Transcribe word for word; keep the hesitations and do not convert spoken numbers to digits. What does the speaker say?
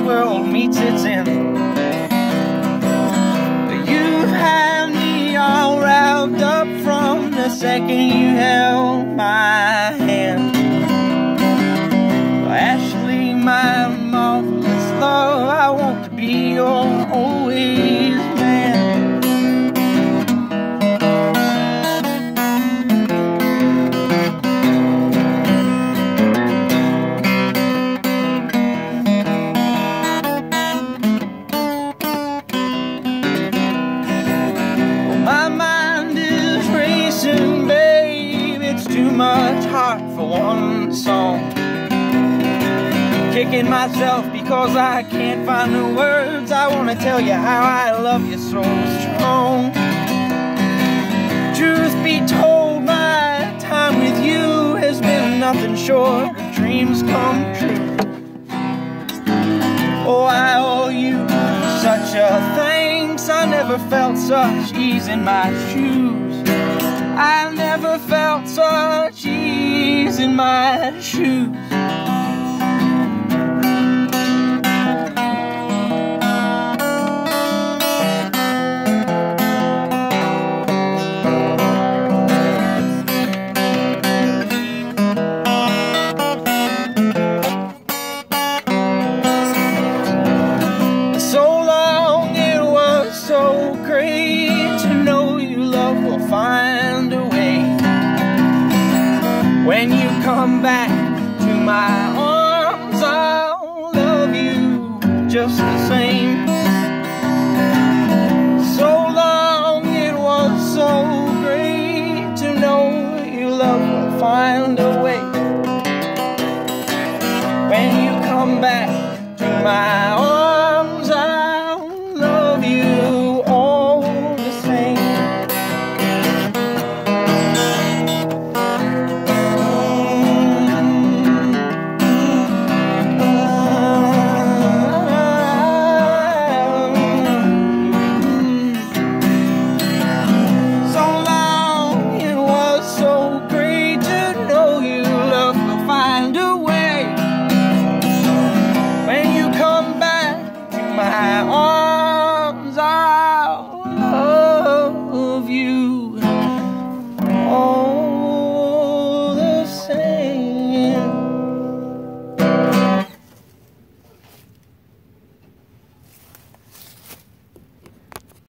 world meets its end. You had me all wrapped up from the second you held my hand. Ashley, my marvelous love, I want to be your always man. My mind is racing, babe, it's too much heart for one song. Kicking myself because I can't find the words. I want to tell you how I love you so strong. Truth be told, my time with you has been nothing short of dreams come true. Oh, I owe you such a thanks. I never felt such ease in my shoes. I never felt such ease in my shoes. Find a way. When you come back to my arms, I'll love you just